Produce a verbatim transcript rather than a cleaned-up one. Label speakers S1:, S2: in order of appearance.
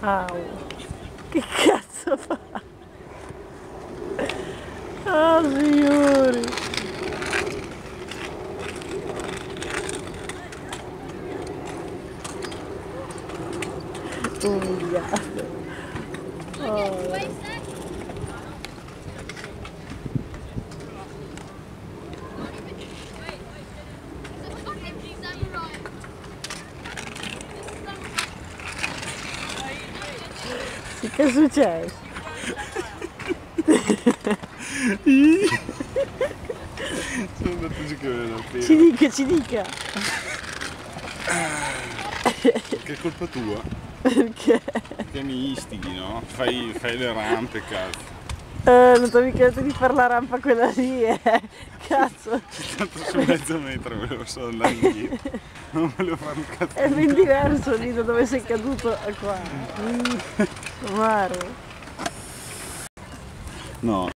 S1: Au. Che cazzo fa? Ah, signori! Umiliato. Oh. Che è successo?
S2: Sono andato giù che vedo la
S1: Ci dica, ci dica!
S2: Che è colpa tua?
S1: Perché?
S2: Perché mi istighi, no? Fai, fai le rampe, cazzo.
S1: Eh, non ti ho mica detto di fare la rampa quella lì, eh! Cazzo!
S2: Tanto su mezzo metro volevo solo andare indietro. Non volevo fare un cazzo.
S1: È ben diverso lì da dove sei caduto a qua. Mm, amaro.
S2: No.